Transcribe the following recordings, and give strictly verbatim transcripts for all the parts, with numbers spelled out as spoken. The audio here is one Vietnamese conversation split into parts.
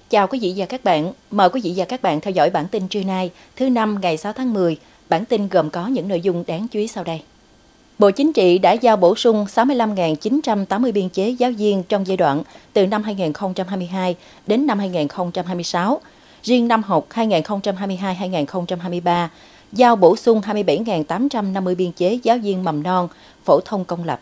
Chào quý vị và các bạn, mời quý vị và các bạn theo dõi bản tin trưa nay, thứ năm ngày sáu tháng mười. Bản tin gồm có những nội dung đáng chú ý sau đây. Bộ Chính trị đã giao bổ sung sáu mươi lăm nghìn chín trăm tám mươi biên chế giáo viên trong giai đoạn từ năm hai nghìn không trăm hai mươi hai đến năm hai nghìn không trăm hai mươi sáu. Riêng năm học hai nghìn không trăm hai mươi hai hai nghìn không trăm hai mươi ba, giao bổ sung hai mươi bảy nghìn tám trăm năm mươi biên chế giáo viên mầm non, phổ thông công lập.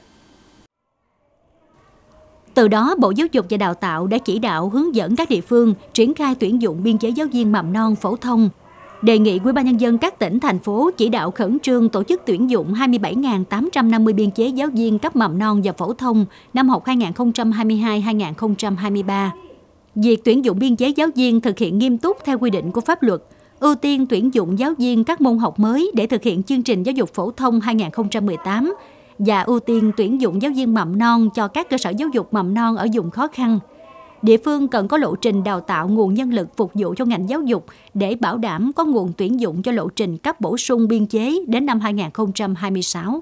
Từ đó, Bộ Giáo dục và Đào tạo đã chỉ đạo hướng dẫn các địa phương triển khai tuyển dụng biên chế giáo viên mầm non phổ thông. Đề nghị Ủy ban nhân dân các tỉnh, thành phố chỉ đạo khẩn trương tổ chức tuyển dụng hai mươi bảy nghìn tám trăm năm mươi biên chế giáo viên cấp mầm non và phổ thông năm học hai nghìn không trăm hai mươi hai hai nghìn không trăm hai mươi ba. Việc tuyển dụng biên chế giáo viên thực hiện nghiêm túc theo quy định của pháp luật, ưu tiên tuyển dụng giáo viên các môn học mới để thực hiện chương trình giáo dục phổ thông hai nghìn không trăm mười tám và ưu tiên tuyển dụng giáo viên mầm non cho các cơ sở giáo dục mầm non ở vùng khó khăn. Địa phương cần có lộ trình đào tạo nguồn nhân lực phục vụ cho ngành giáo dục để bảo đảm có nguồn tuyển dụng cho lộ trình cấp bổ sung biên chế đến năm hai nghìn không trăm hai mươi sáu.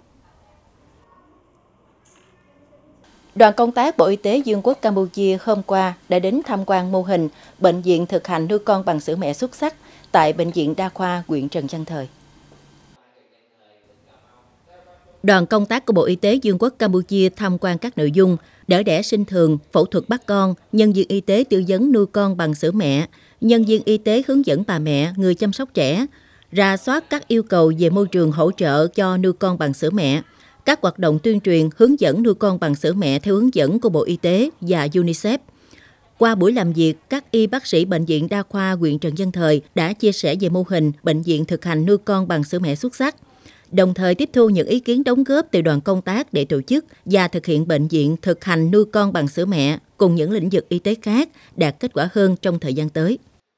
Đoàn công tác Bộ Y tế Vương quốc Campuchia hôm qua đã đến tham quan mô hình bệnh viện thực hành nuôi con bằng sữa mẹ xuất sắc tại Bệnh viện Đa khoa huyện Trần Văn Thời. Đoàn công tác của Bộ Y tế Vương quốc Campuchia tham quan các nội dung đỡ đẻ sinh thường, phẫu thuật bắt con, nhân viên y tế tư vấn nuôi con bằng sữa mẹ, nhân viên y tế hướng dẫn bà mẹ, người chăm sóc trẻ, rà soát các yêu cầu về môi trường hỗ trợ cho nuôi con bằng sữa mẹ, các hoạt động tuyên truyền hướng dẫn nuôi con bằng sữa mẹ theo hướng dẫn của Bộ Y tế và UNICEF. Qua buổi làm việc, các y bác sĩ Bệnh viện Đa khoa huyện Trần Văn Thời đã chia sẻ về mô hình bệnh viện thực hành nuôi con bằng sữa mẹ xuất sắc, đồng thời tiếp thu những ý kiến đóng góp từ đoàn công tác để tổ chức và thực hiện bệnh viện thực hành nuôi con bằng sữa mẹ cùng những lĩnh vực y tế khác đạt kết quả hơn trong thời gian tới.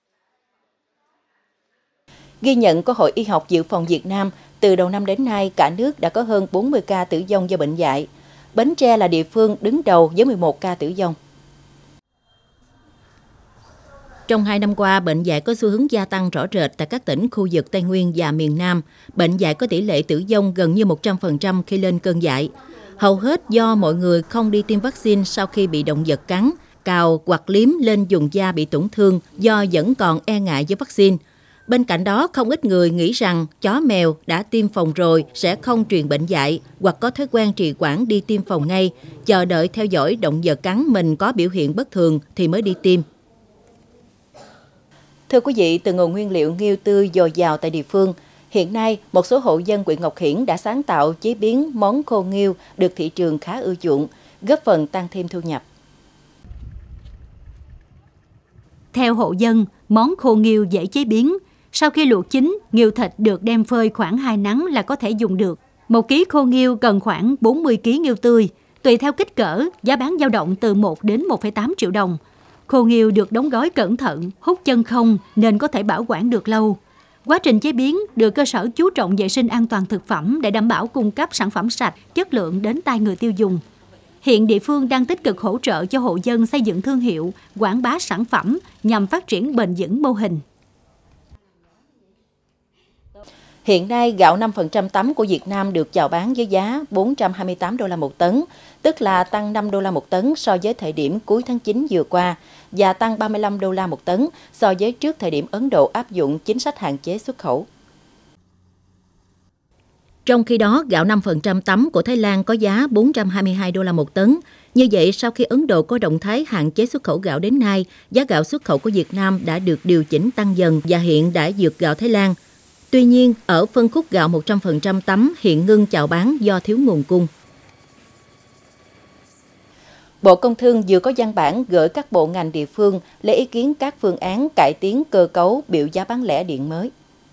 Ghi nhận của Hội Y học Dự phòng Việt Nam, từ đầu năm đến nay, cả nước đã có hơn bốn mươi ca tử vong do bệnh dại. Bến Tre là địa phương đứng đầu với mười một ca tử vong. Trong hai năm qua, bệnh dại có xu hướng gia tăng rõ rệt tại các tỉnh khu vực Tây Nguyên và miền Nam. Bệnh dại có tỷ lệ tử vong gần như một trăm phần trăm khi lên cơn dại. Hầu hết do mọi người không đi tiêm vaccine sau khi bị động vật cắn, cào hoặc liếm lên vùng da bị tổn thương do vẫn còn e ngại với vaccine. Bên cạnh đó, không ít người nghĩ rằng chó mèo đã tiêm phòng rồi sẽ không truyền bệnh dại hoặc có thói quen trì hoãn đi tiêm phòng ngay, chờ đợi theo dõi động vật cắn mình có biểu hiện bất thường thì mới đi tiêm. Thưa quý vị, từ nguồn nguyên liệu nghêu tươi dồi dào tại địa phương, hiện nay một số hộ dân huyện Ngọc Hiển đã sáng tạo chế biến món khô nghêu được thị trường khá ưa chuộng, góp phần tăng thêm thu nhập. Theo hộ dân, món khô nghêu dễ chế biến. Sau khi luộc chín, nghêu thịt được đem phơi khoảng hai nắng là có thể dùng được. Một ký khô nghêu cần khoảng bốn mươi ki lô gam nghêu tươi. Tùy theo kích cỡ, giá bán dao động từ một đến một phẩy tám triệu đồng. Khô nghêu được đóng gói cẩn thận, hút chân không nên có thể bảo quản được lâu. Quá trình chế biến được cơ sở chú trọng vệ sinh an toàn thực phẩm để đảm bảo cung cấp sản phẩm sạch, chất lượng đến tay người tiêu dùng. Hiện địa phương đang tích cực hỗ trợ cho hộ dân xây dựng thương hiệu, quảng bá sản phẩm nhằm phát triển bền vững mô hình. Hiện nay, gạo năm phần trăm tấm của Việt Nam được chào bán với giá bốn trăm hai mươi tám đô la một tấn, tức là tăng năm đô la một tấn so với thời điểm cuối tháng chín vừa qua và tăng ba mươi lăm đô la một tấn so với trước thời điểm Ấn Độ áp dụng chính sách hạn chế xuất khẩu. Trong khi đó, gạo năm phần trăm tấm của Thái Lan có giá bốn trăm hai mươi hai đô la một tấn. Như vậy, sau khi Ấn Độ có động thái hạn chế xuất khẩu gạo đến nay, giá gạo xuất khẩu của Việt Nam đã được điều chỉnh tăng dần và hiện đã vượt gạo Thái Lan. Tuy nhiên, ở phân khúc gạo một trăm phần trăm tấm hiện ngưng chào bán do thiếu nguồn cung. Bộ Công Thương vừa có văn bản gửi các bộ ngành địa phương lấy ý kiến các phương án cải tiến cơ cấu biểu giá bán lẻ điện mới.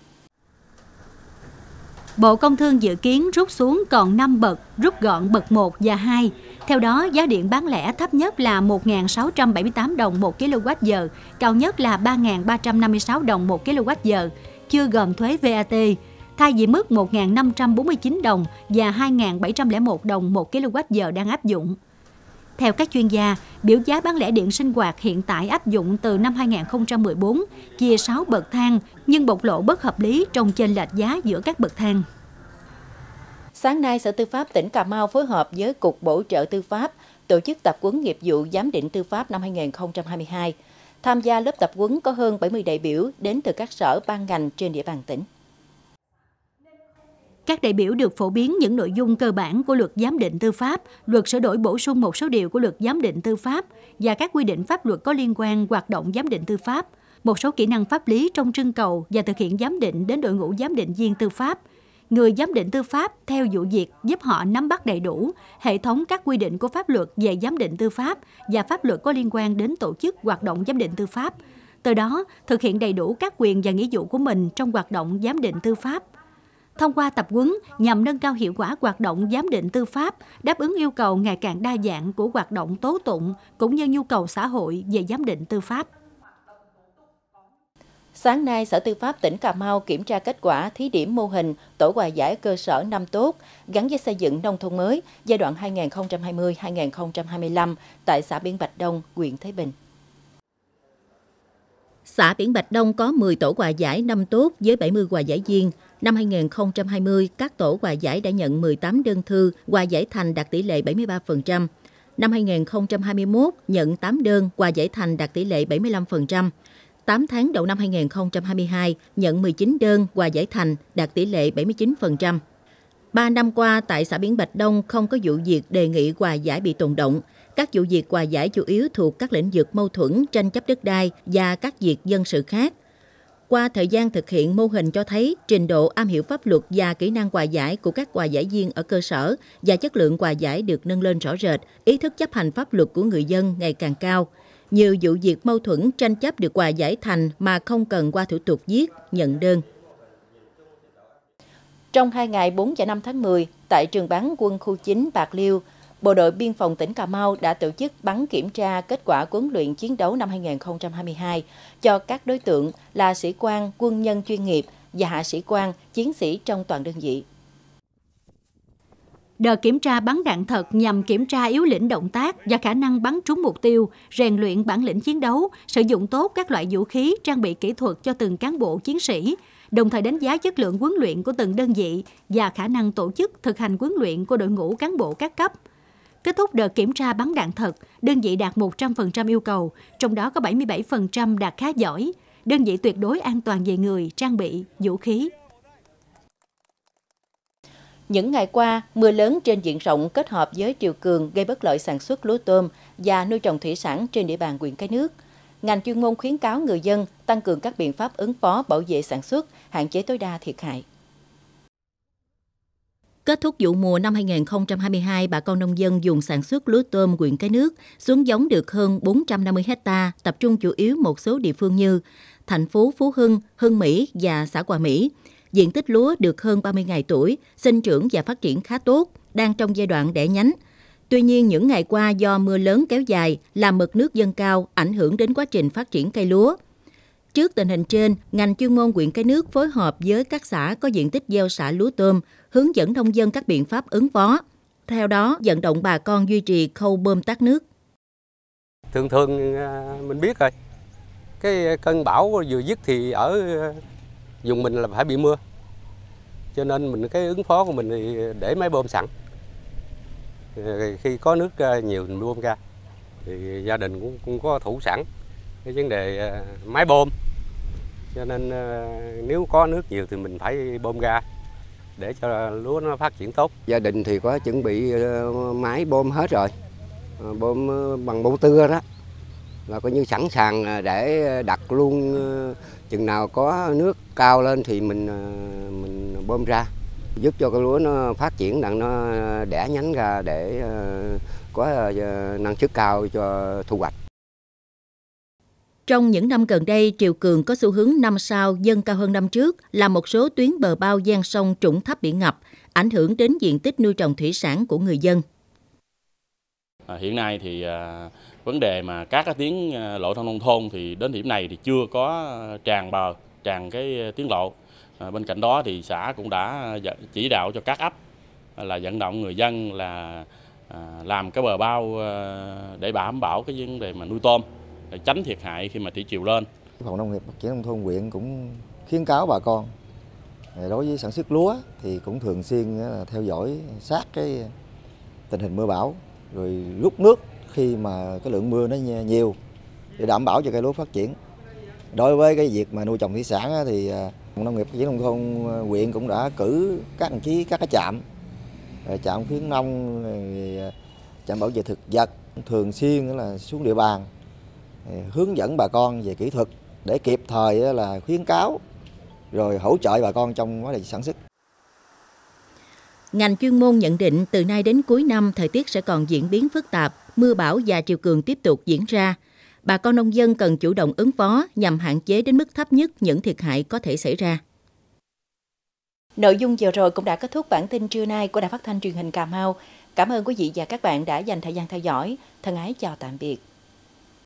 Bộ Công Thương dự kiến rút xuống còn năm bậc, rút gọn bậc một và hai. Theo đó, giá điện bán lẻ thấp nhất là một nghìn sáu trăm bảy mươi tám đồng một ki lô oát giờ, cao nhất là ba nghìn ba trăm năm mươi sáu đồng một ki lô oát giờ, chưa gồm thuế vê a tê, thay vì mức một nghìn năm trăm bốn mươi chín đồng và hai nghìn bảy trăm lẻ một đồng một ki lô oát giờ đang áp dụng. Theo các chuyên gia, biểu giá bán lẻ điện sinh hoạt hiện tại áp dụng từ năm hai nghìn không trăm mười bốn, chia sáu bậc thang, nhưng bộc lộ bất hợp lý trong chênh lệch giá giữa các bậc thang. Sáng nay, Sở Tư pháp tỉnh Cà Mau phối hợp với Cục Bổ trợ Tư pháp tổ chức tập huấn nghiệp vụ giám định tư pháp năm hai nghìn không trăm hai mươi hai. Tham gia lớp tập huấn có hơn bảy mươi đại biểu đến từ các sở ban ngành trên địa bàn tỉnh. Các đại biểu được phổ biến những nội dung cơ bản của luật giám định tư pháp, luật sửa đổi bổ sung một số điều của luật giám định tư pháp và các quy định pháp luật có liên quan hoạt động giám định tư pháp, một số kỹ năng pháp lý trong trưng cầu và thực hiện giám định đến đội ngũ giám định viên tư pháp. Người giám định tư pháp theo vụ việc giúp họ nắm bắt đầy đủ hệ thống các quy định của pháp luật về giám định tư pháp và pháp luật có liên quan đến tổ chức hoạt động giám định tư pháp. Từ đó, thực hiện đầy đủ các quyền và nghĩa vụ của mình trong hoạt động giám định tư pháp. Thông qua tập huấn nhằm nâng cao hiệu quả hoạt động giám định tư pháp, đáp ứng yêu cầu ngày càng đa dạng của hoạt động tố tụng cũng như nhu cầu xã hội về giám định tư pháp. Sáng nay, Sở Tư pháp tỉnh Cà Mau kiểm tra kết quả thí điểm mô hình tổ hòa giải cơ sở năm tốt gắn với xây dựng nông thôn mới giai đoạn hai nghìn không trăm hai mươi đến hai nghìn không trăm hai mươi lăm tại xã Biển Bạch Đông, huyện Thới Bình. Xã Biển Bạch Đông có mười tổ hòa giải năm tốt với bảy mươi hòa giải viên. Năm hai nghìn không trăm hai mươi, các tổ hòa giải đã nhận mười tám đơn thư, hòa giải thành đạt tỷ lệ bảy mươi ba phần trăm. Năm hai nghìn không trăm hai mươi mốt, nhận tám đơn, hòa giải thành đạt tỷ lệ bảy mươi lăm phần trăm. tám tháng đầu năm hai nghìn không trăm hai mươi hai, nhận mười chín đơn, hòa giải thành đạt tỷ lệ bảy mươi chín phần trăm. ba năm qua, tại xã Biển Bạch Đông không có vụ việc đề nghị hòa giải bị tồn động. Các vụ việc hòa giải chủ yếu thuộc các lĩnh vực mâu thuẫn, tranh chấp đất đai và các việc dân sự khác. Qua thời gian thực hiện, mô hình cho thấy trình độ am hiểu pháp luật và kỹ năng hòa giải của các hòa giải viên ở cơ sở và chất lượng hòa giải được nâng lên rõ rệt, ý thức chấp hành pháp luật của người dân ngày càng cao. Nhiều vụ việc mâu thuẫn tranh chấp được hòa giải thành mà không cần qua thủ tục viết, nhận đơn. Trong hai ngày bốn và năm tháng mười, tại trường bắn quân khu chín Bạc Liêu, Bộ đội Biên phòng tỉnh Cà Mau đã tổ chức bắn kiểm tra kết quả huấn luyện chiến đấu năm hai nghìn không trăm hai mươi hai cho các đối tượng là sĩ quan, quân nhân chuyên nghiệp và hạ sĩ quan, chiến sĩ trong toàn đơn vị. Đợt kiểm tra bắn đạn thật nhằm kiểm tra yếu lĩnh động tác và khả năng bắn trúng mục tiêu, rèn luyện bản lĩnh chiến đấu, sử dụng tốt các loại vũ khí, trang bị kỹ thuật cho từng cán bộ chiến sĩ, đồng thời đánh giá chất lượng huấn luyện của từng đơn vị và khả năng tổ chức thực hành huấn luyện của đội ngũ cán bộ các cấp. Kết thúc đợt kiểm tra bắn đạn thật, đơn vị đạt một trăm phần trăm yêu cầu, trong đó có bảy mươi bảy phần trăm đạt khá giỏi. Đơn vị tuyệt đối an toàn về người, trang bị, vũ khí. Những ngày qua, mưa lớn trên diện rộng kết hợp với triều cường gây bất lợi sản xuất lúa tôm và nuôi trồng thủy sản trên địa bàn huyện Cái Nước. Ngành chuyên môn khuyến cáo người dân tăng cường các biện pháp ứng phó bảo vệ sản xuất, hạn chế tối đa thiệt hại. Kết thúc vụ mùa năm hai nghìn không trăm hai mươi hai, bà con nông dân dùng sản xuất lúa tôm huyện Cái Nước xuống giống được hơn bốn trăm năm mươi héc ta, tập trung chủ yếu một số địa phương như thành phố Phú Hưng, Hưng Mỹ và xã Hòa Mỹ. Diện tích lúa được hơn ba mươi ngày tuổi, sinh trưởng và phát triển khá tốt, đang trong giai đoạn đẻ nhánh. Tuy nhiên, những ngày qua do mưa lớn kéo dài, làm mực nước dâng cao, ảnh hưởng đến quá trình phát triển cây lúa. Trước tình hình trên, ngành chuyên môn huyện Cái Nước phối hợp với các xã có diện tích gieo xạ lúa tôm, hướng dẫn nông dân các biện pháp ứng phó. Theo đó, vận động bà con duy trì khâu bơm tát nước. Thường thường mình biết rồi, cái cơn bão vừa dứt thì ở vùng mình là phải bị mưa. Cho nên mình cái ứng phó của mình thì để máy bơm sẵn. Khi có nước nhiều mình bơm ra. Thì gia đình cũng, cũng có thủ sẵn cái vấn đề máy bơm. Cho nên nếu có nước nhiều thì mình phải bơm ra để cho lúa nó phát triển tốt. Gia đình thì có chuẩn bị máy bơm hết rồi. Bơm bằng motor đó. Là coi như sẵn sàng để đặt luôn, chừng nào có nước cao lên thì mình mình bơm ra, giúp cho cái lúa nó phát triển đặng nó đẻ nhánh ra để có năng suất cao cho thu hoạch. Trong những năm gần đây, triều cường có xu hướng năm sau dâng cao hơn năm trước, làm một số tuyến bờ bao gian sông trũng thấp bị ngập, ảnh hưởng đến diện tích nuôi trồng thủy sản của người dân. À, hiện nay thì à, vấn đề mà các cái tuyến lộ thông nông thôn thì đến điểm này thì chưa có tràn bờ, tràn cái tuyến lộ. À, bên cạnh đó thì xã cũng đã chỉ đạo cho các ấp là vận động người dân là à, làm cái bờ bao để đảm bảo cái vấn đề mà nuôi tôm, để tránh thiệt hại khi mà thủy triều lên. Phòng nông nghiệp phát triển nông thôn huyện cũng khuyến cáo bà con đối với sản xuất lúa thì cũng thường xuyên theo dõi sát cái tình hình mưa bão, rồi rút nước khi mà cái lượng mưa nó nhiều để đảm bảo cho cây lúa phát triển. Đối với cái việc mà nuôi trồng thủy sản thì Phòng Nông nghiệp Phát triển Nông thôn huyện cũng đã cử các đồng chí các cái trạm, trạm khuyến nông, trạm bảo vệ thực vật thường xuyên là xuống địa bàn hướng dẫn bà con về kỹ thuật để kịp thời là khuyến cáo rồi hỗ trợ bà con trong quá trình sản xuất. Ngành chuyên môn nhận định từ nay đến cuối năm thời tiết sẽ còn diễn biến phức tạp, mưa bão và triều cường tiếp tục diễn ra. Bà con nông dân cần chủ động ứng phó nhằm hạn chế đến mức thấp nhất những thiệt hại có thể xảy ra. Nội dung vừa rồi cũng đã kết thúc bản tin trưa nay của Đài Phát thanh Truyền hình Cà Mau. Cảm ơn quý vị và các bạn đã dành thời gian theo dõi. Thân ái chào tạm biệt.